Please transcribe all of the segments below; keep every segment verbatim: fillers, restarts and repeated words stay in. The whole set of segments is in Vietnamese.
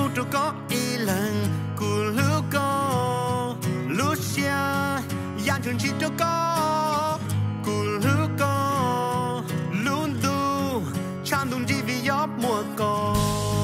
phụ có ý lần cú lưu có lưu xia yan chân chỉ có cú lưu có luôn du chăm đun đi vì gió mùa có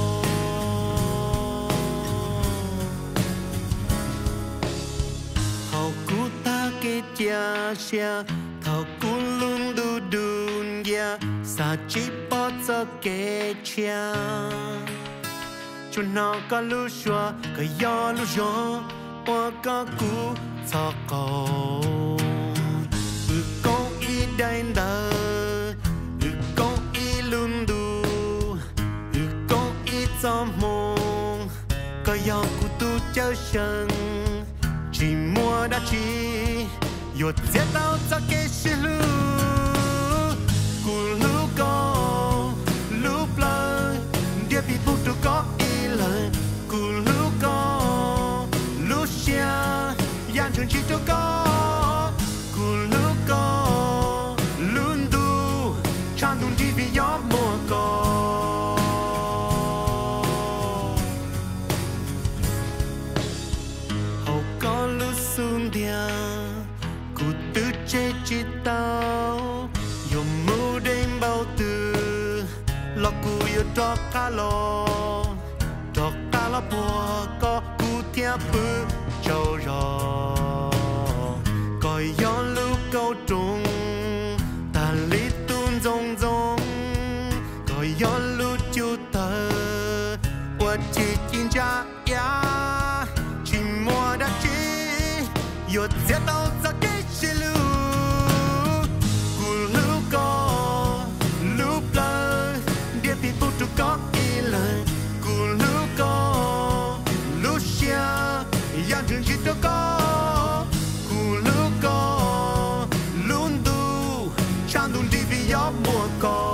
hậu cú ta kết chia xia thầu cú luôn du đun ya sa chỉ bỏ cho kết chia chúng nó có lưu xóa cái gió lưu gió qua có cú cho cầu ừ con ý đây đờ ừ con ý luôn đủ ừ con ý cho mong có gió cú tu chơi sân chỉ mua đã chỉ yết giết tao cho cái sự lưu cú lưu có lưu plơ địa bị phụ tu có lời cú lưu có lưu xia yan chân chỉ có cú lưu có luôn du chan đun đi vì gió mùa có hậu có lưu xuân dia cú tự chế chỉ tao dùng mưu đêm bao từ lo cú yêu cho cá lo cho ta là bùa có cú thiệp bự châu rò coi gió lưu câu trùng ta lý tuôn rong rong coi gió lưu chiu tờ qua chỉ chín cha ya chỉ mua đã chỉ yết giết tao cho cái gì lưu cú lưu có lưu plơ địa bị phụ tu có ý lời có lúc xia yan chân chỉ có cú lúc có luôn du chan đun đi vì gió mùa có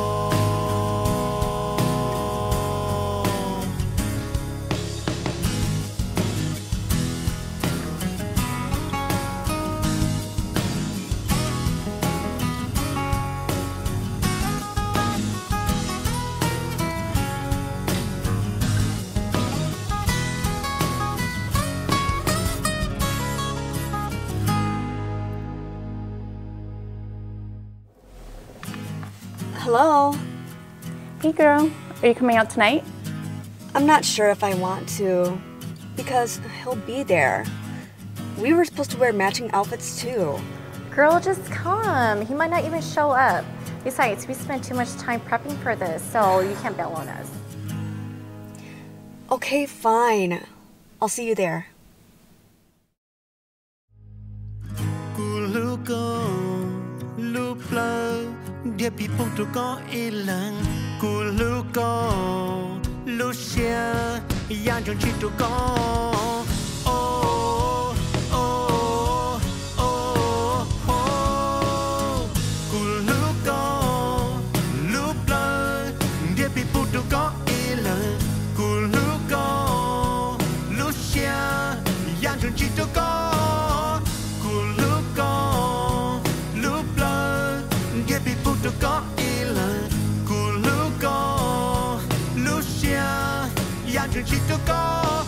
Hello. Hey girl, are you coming out tonight? I'm not sure if I want to, because he'll be there. We were supposed to wear matching outfits too. Girl, just come. He might not even show up. Besides, we spent too much time prepping for this, so you can't bail on us. Okay, fine. I'll see you there. Địa bị phụ tu có ý lần cú lưu có lưu xia yan chân chỉ tu có oh oh oh oh cú lưu có lưu plơ địa bị phụ tu có ý lần cú lưu có lưu xia yan chân chỉ tu có cú lưu có lưu plơ địa bị phụ tu có ý lời cú lưu có lưu xia yan chân chỉ tu có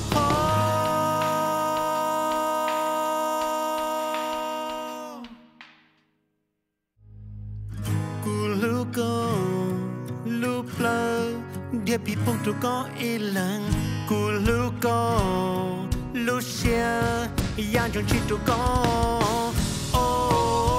cú lưu có lưu plơ địa bị phụ tu có ý lần cú lưu có lưu xia yan chân chỉ tu có oh